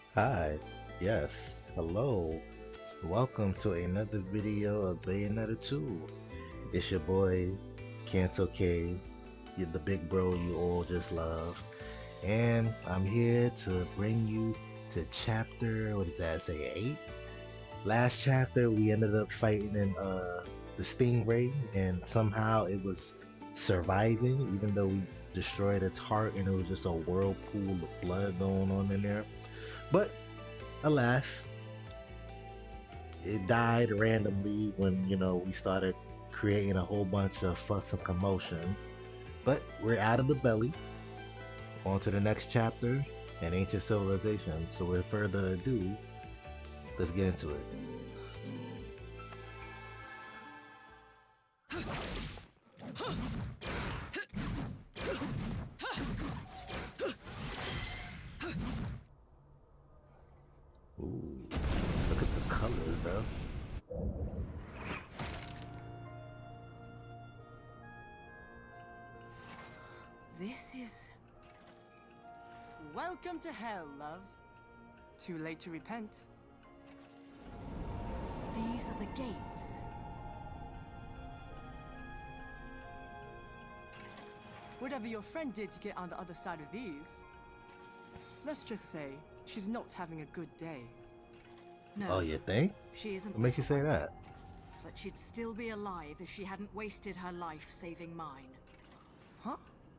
Hi, yes, hello. Welcome to another video of Bayonetta 2. It's your boy, Kanto K, the big bro you all just love. And I'm here to bring you to chapter, what does that say, 8? Last chapter, we ended up fighting in the Stingray, and somehow it was surviving, even though we destroyed its heart and it was just a whirlpool of blood going on in there. But alas, it died randomly when we started creating a whole bunch of fuss and commotion. But we're out of the belly, on to the next chapter, an ancient civilization. So with further ado, let's get into it. Ooh, look at the colors, bro. This is... Welcome to hell, love. Too late to repent. These are the gates. Whatever your friend did to get on the other side of these, let's just say she's not having a good day. No. Oh, you think? She isn't. What makes you say that? But she'd still be alive if she hadn't wasted her life saving mine. Huh?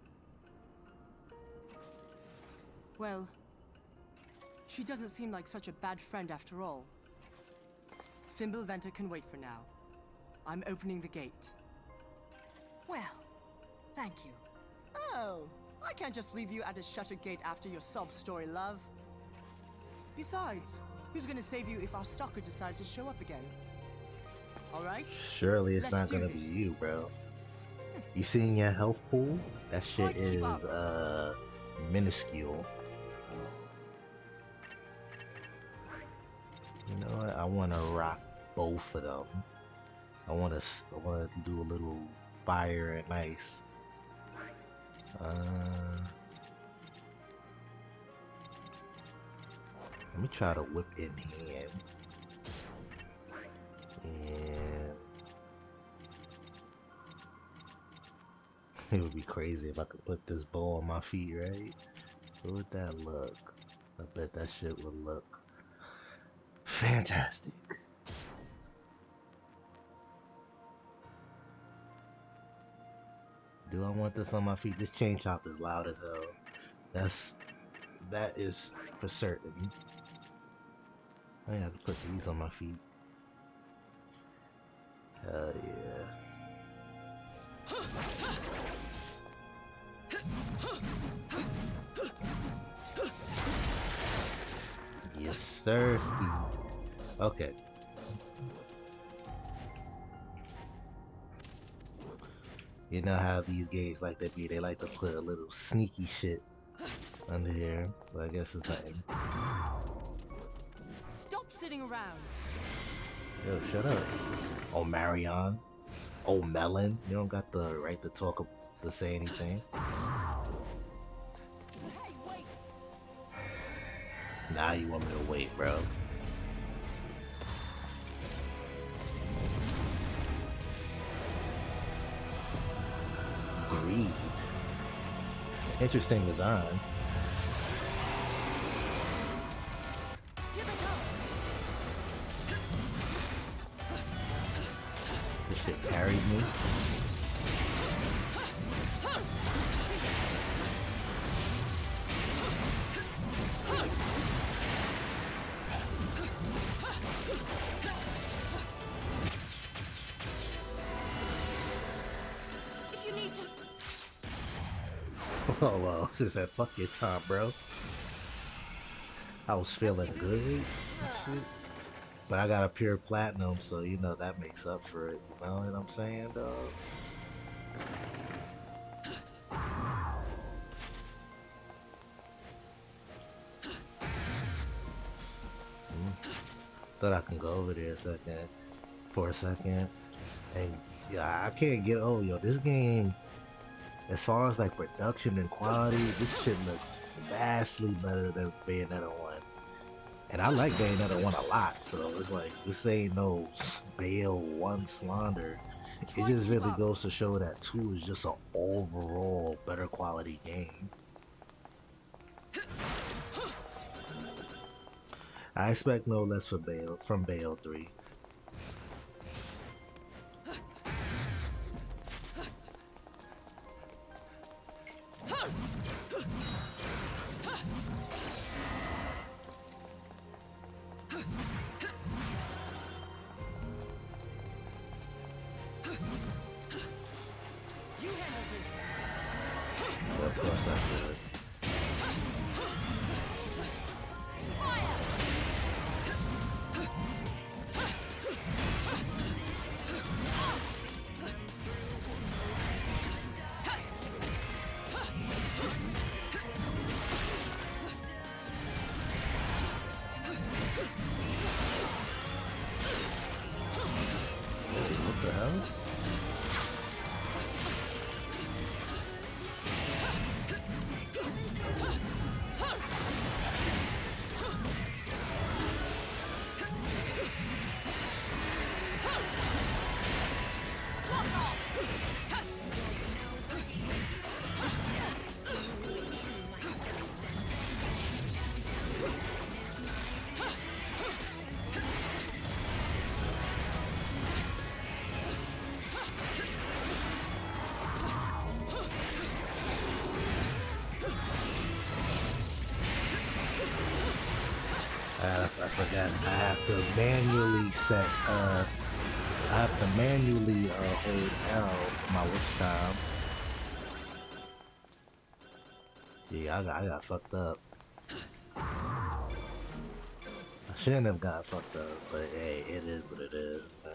Well, she doesn't seem like such a bad friend after all. Fimbulventer can wait for now. I'm opening the gate. Well, thank you. Oh, I can't just leave you at a shuttered gate after your sob story, love. Besides, who's gonna save you if our stalker decides to show up again? Alright? Surely it's Let's not do gonna be this. you, bro. You seen your health pool? That shit Let's keep is minuscule. You know what? I want to rock both of them. I want to do a little fire and ice. Let me try to whip in hand. And it would be crazy if I could put this bow on my feet, right? How would that look? I bet that shit would look fantastic. Do I want this on my feet? This chain chomp is loud as hell. That is for certain. I have to put these on my feet. Hell yeah. Yes, sir, Steve. Okay. You know how these games like to be, they like to put a little sneaky shit under here, but I guess it's nothing. Stop sitting around! Yo, shut up. Oh, Marion. Oh, Melon. You don't got the right to talk, to say anything. Hey, wait! Now you want me to wait, bro. Greed. Interesting design. Here they come! This shit carried me. If you need to... Oh well, she said fuck your time, bro. I was feeling good and shit. But I got a pure platinum, so you know that makes up for it. You know what I'm saying, dog? Thought I can go over there for a second. And yeah, I can't get, oh yo, this game, as far as like production and quality, this shit looks vastly better than Bayonetta 1. And I like Bayonetta 1 a lot, so it's like, this ain't no Bayo 1 slander. It Try to just keep really up. goes to show that 2 is just an overall better quality game. I expect no less for Bayo, from Bayo 3. You handle this. Yeah, of course I should. What the hell? I forgot. I have to manually set. I have to manually hold L for my witch time. Yeah, I got fucked up. I shouldn't have got fucked up, but hey, it is what it is, man.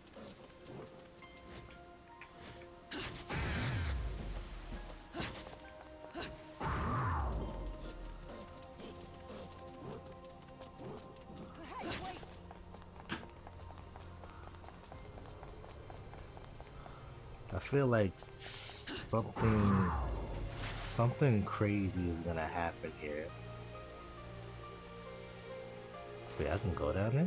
Hey, wait. I feel like something crazy is gonna happen here. Wait, I can go down there?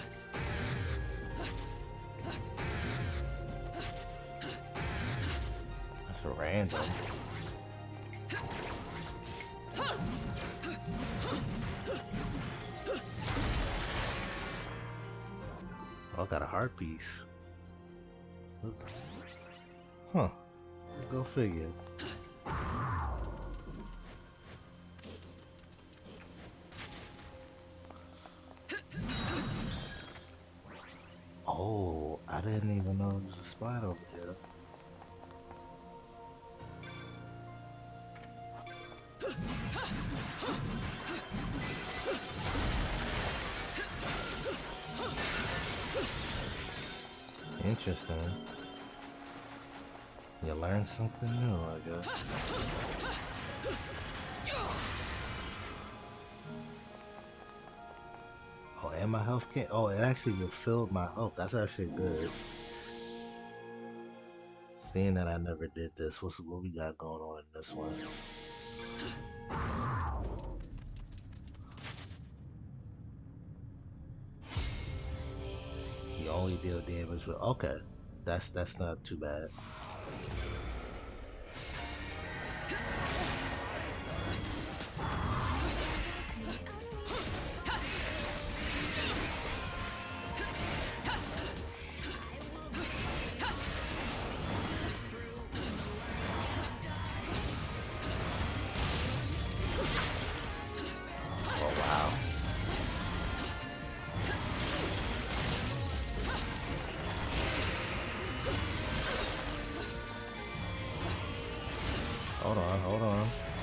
That's random. Oh, I got a heart piece. Look. Huh. Go figure. Oh, I didn't even know there was a spot over here. Interesting. You learn something new, I guess. Oh, and my health can't. Oh, it actually refilled my health. That's actually good. Seeing that I never did this, what we got going on in this one? You only deal damage with. Okay, that's not too bad. Oh wow. Hold on, hold on.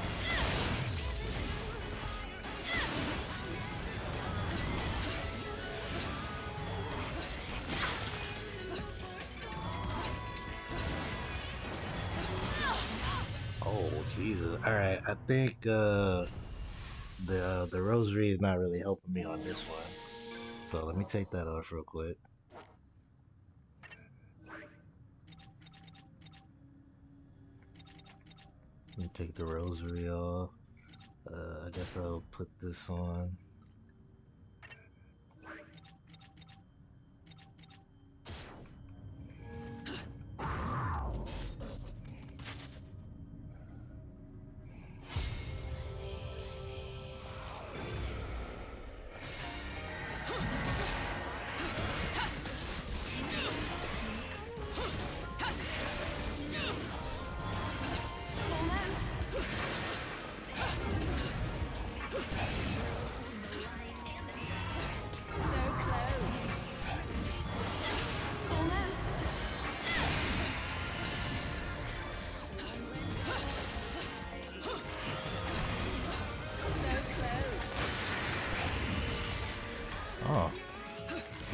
Oh Jesus! All right, I think the rosary is not really helping me on this one. So let me take that off real quick. Let me take the rosary off. I guess I'll put this on.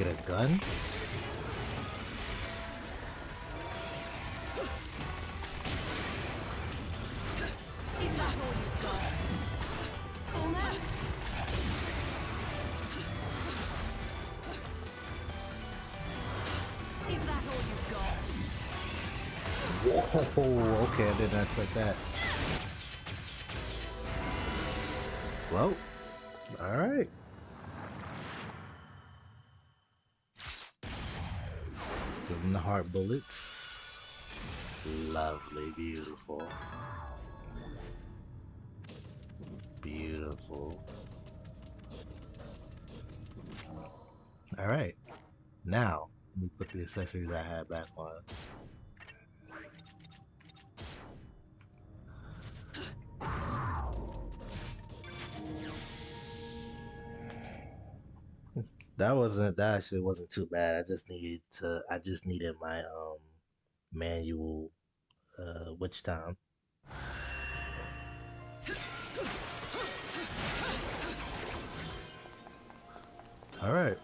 get a gun? Is that all you've got? Almost. Is that all you've got? Whoa, okay, I didn't expect that. Well, alright. Give him the heart bullets. Lovely, beautiful. Beautiful. Alright. Now, let me put the accessories I had back on. That actually wasn't too bad. I just needed my manual witch time. All right.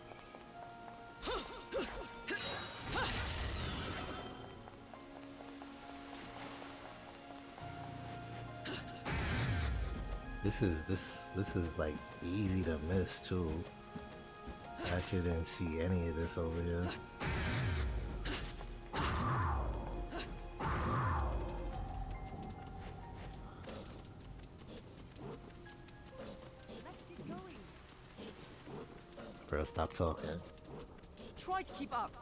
This is like easy to miss too. I actually didn't see any of this over here. Bro, stop talking. Try to keep up.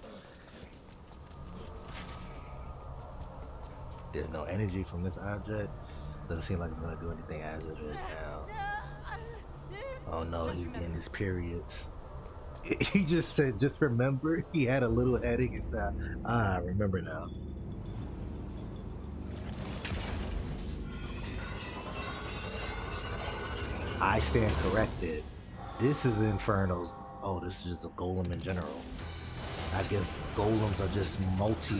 There's no energy from this object. Doesn't seem like it's gonna do anything as it is now. Oh no, he's getting his periods. He just said, just remember, he had a little headache and said, I remember now. I stand corrected. This is Inferno's. Oh, this is just a golem in general. I guess golems are just multi.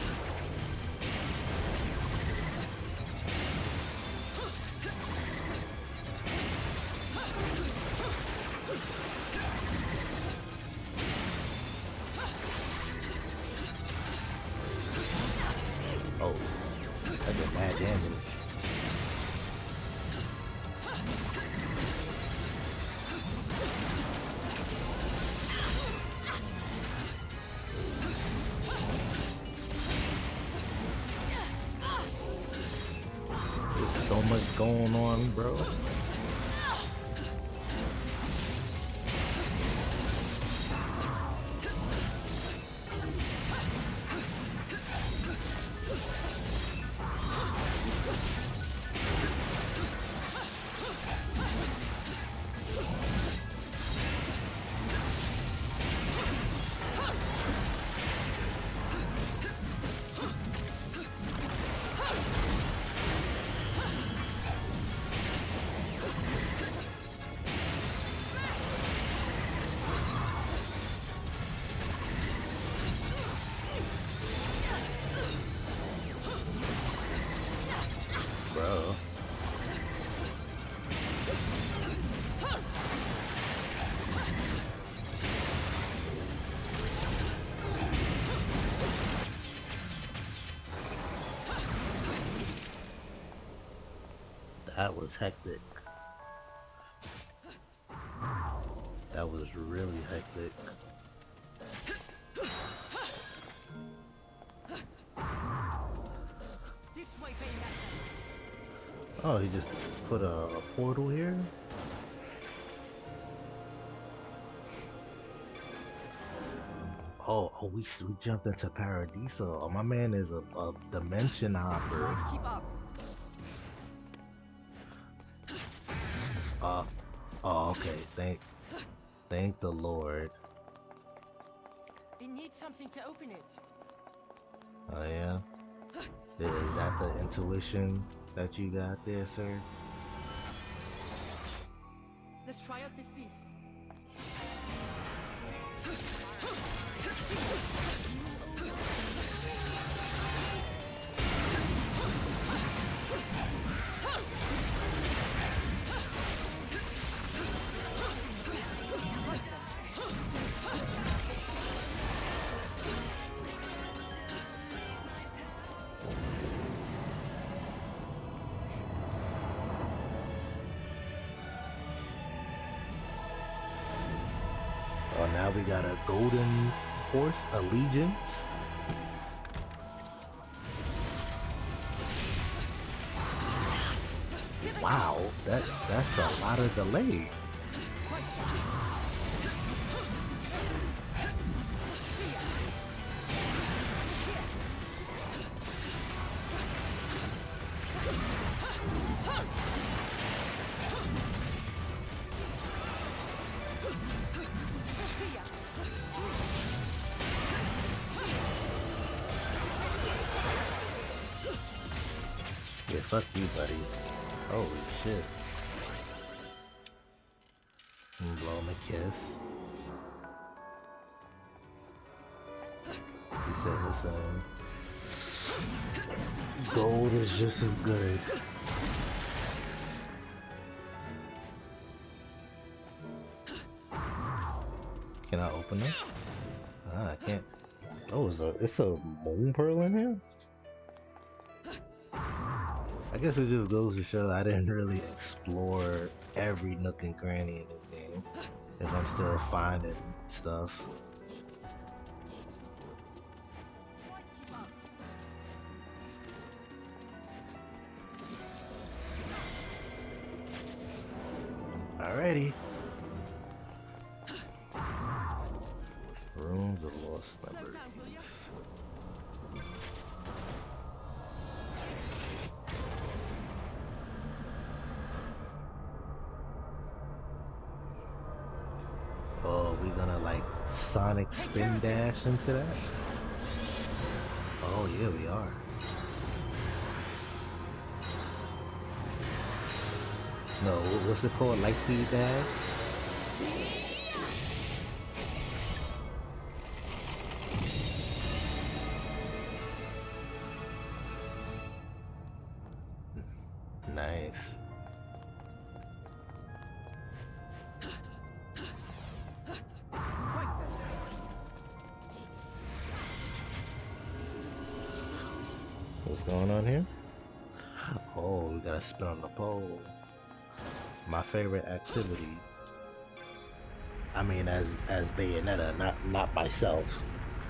Oh, I did mad damage. There's so much going on, bro. Bro. That was hectic. That was really hectic. This way, Bayonetta. Oh, he just put a portal here? Oh, we jumped into Paradiso. Oh, my man is a dimension hopper. Try to keep up. Oh, okay. Thank the Lord. It needs something to open it. Oh yeah? Is that the intuition that you got there, sir? Let's try out this piece. now we got a golden horse allegiance. Wow, that's a lot of delay. Yeah, fuck you, buddy. Holy shit. And blow him a kiss. He said, listen, gold is just as good. Can I open this? Ah, I can't. Oh, it's a moon pearl in here? I guess it just goes to show I didn't really explore every nook and cranny in this game. If I'm still finding stuff. Alrighty. Runes of Lost Memories. Oh, we gonna like Sonic spin dash into that? Oh yeah, we are. No, what's it called? Lightspeed dash? Nice. What's going on here? Oh, we gotta spin on the pole. My favorite activity. I mean, as Bayonetta, not myself.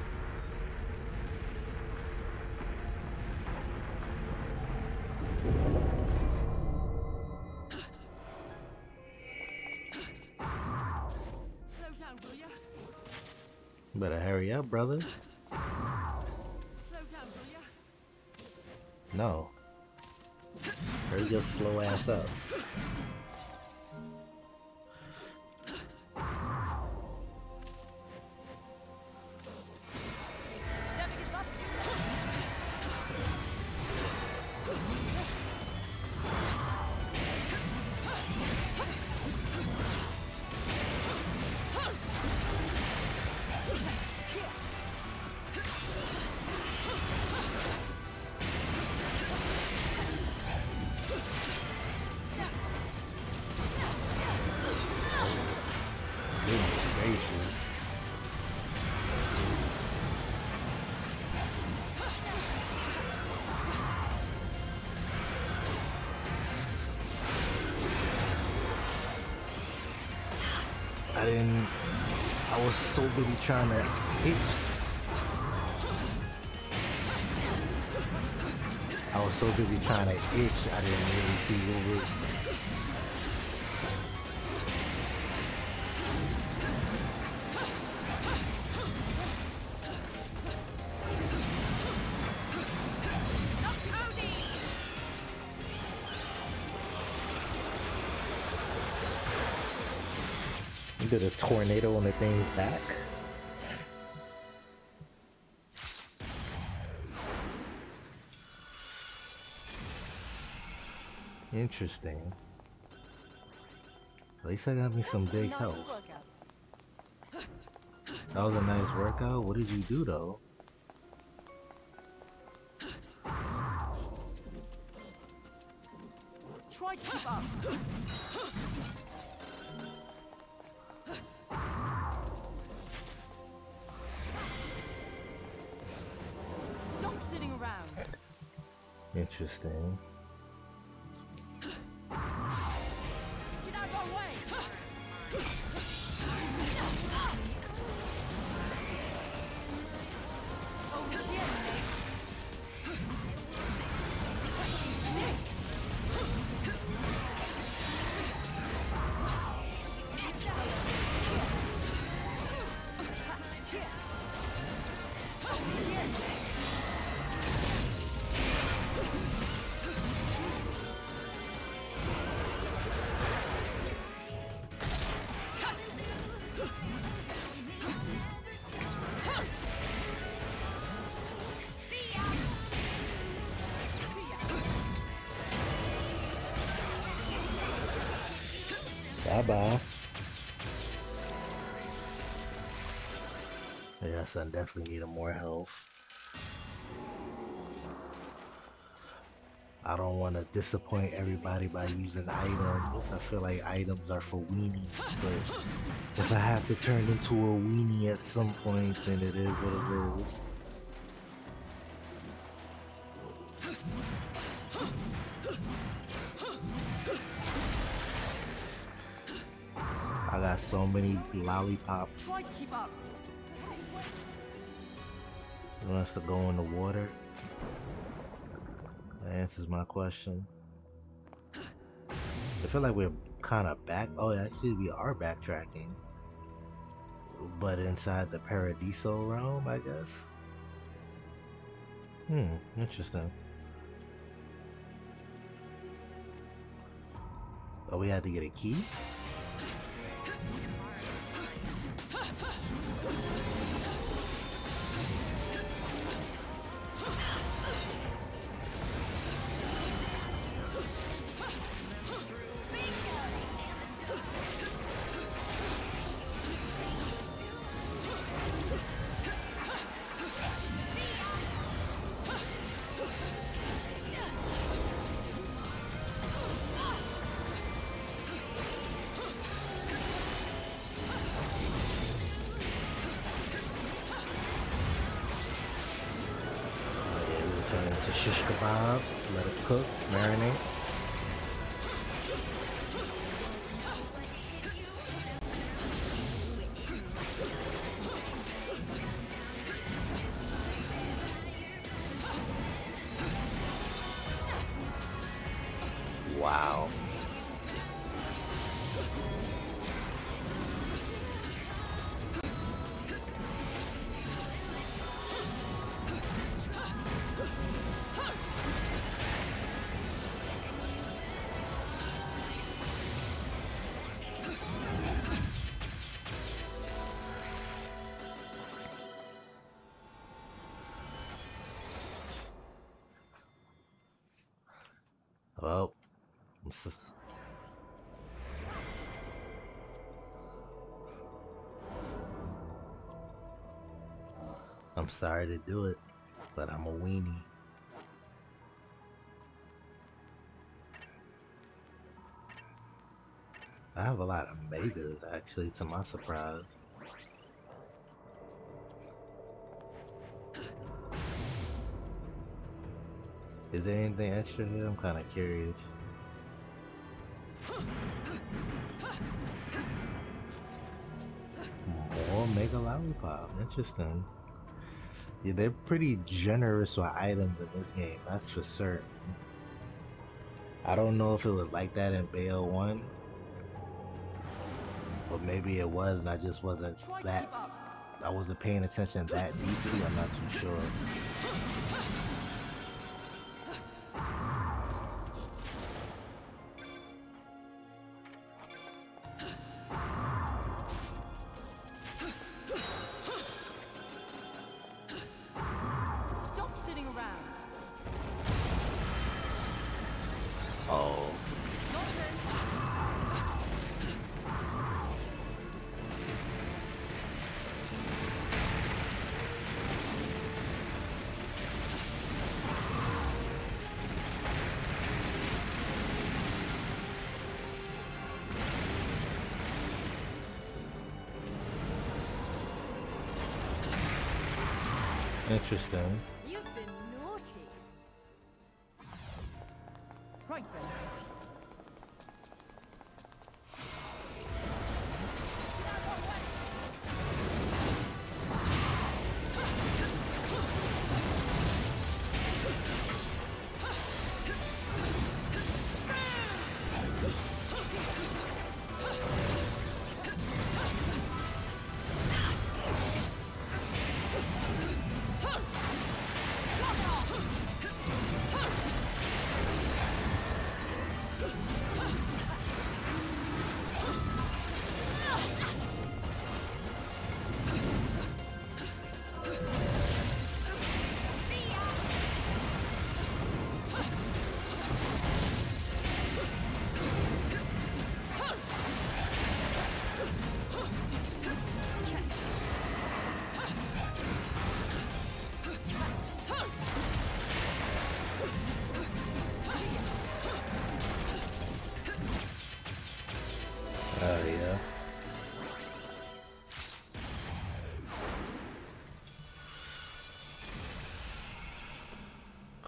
Slow down, will ya? Better hurry up, brother. Slow down, will ya? No. Hurry your slow ass up. Goodness gracious. I was so busy trying to hit. I was so busy trying to itch, I didn't really see what was. Did a tornado on the thing's back. Interesting. At least I got me some big health. That was a nice workout. What did you do though? Try to keep up. Stop sitting around. Interesting. Get out of our way. Bye-bye. Yes, I definitely need more health. I don't want to disappoint everybody by using items. I feel like items are for weenies, but if I have to turn into a weenie at some point, then it is what it is. I got so many lollipops. Try to keep up. He wants to go in the water. That answers my question. I feel like we're kind of back. Oh, actually, we are backtracking. But inside the Paradiso realm, I guess. Interesting. Oh, we had to get a key? Turn into shish kebabs, let it cook, marinate. Wow. Well, I'm sorry to do it, but I'm a weenie. I have a lot of megas, actually, to my surprise. Is there anything extra here? I'm kind of curious. More Mega Lollipop. Interesting. Yeah, they're pretty generous with items in this game, that's for certain. I don't know if it was like that in Bayo 1. Or maybe it was and I just wasn't that... I wasn't paying attention that deeply, I'm not too sure. Oh. Interesting. You've been naughty. Right then.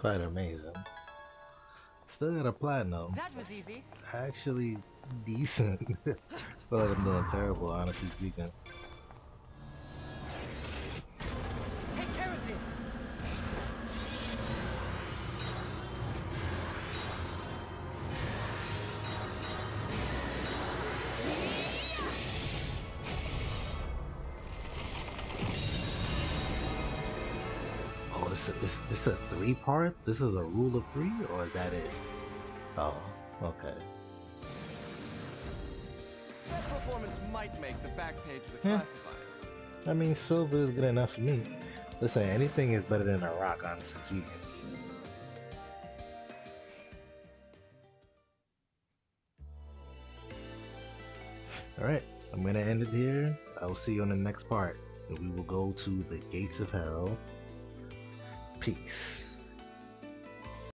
quite amazing. Still got a platinum. That was easy. Actually decent. Feel like I'm doing terrible, honestly speaking. Take care of this. Oh, this a 3-part? This is a rule of 3, or is that it? Oh, okay. That performance might make the back page of the Yeah. classified. I mean, silver is good enough for me. Listen, anything is better than a rock, honestly speaking. Alright, I'm gonna end it here. I will see you on the next part. And we will go to the gates of hell. Peace.